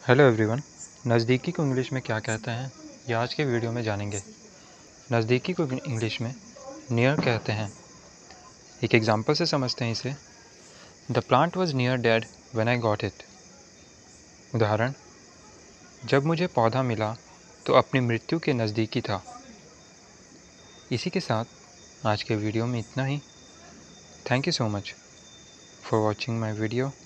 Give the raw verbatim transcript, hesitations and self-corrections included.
Hello everyone. नज़दीकी को English में क्या कहते हैं ये आज के वीडियो में जानेंगे। नज़दीकी को इंग्लिश में नियर कहते हैं। एक एग्जांपल से समझते हैं इसे। The plant was near dead when I got it. उदाहरण, जब मुझे पौधा मिला तो अपनी मृत्यु के नज़दीकी था। इसी के साथ आज के वीडियो में इतना ही। Thank you so much for watching my video.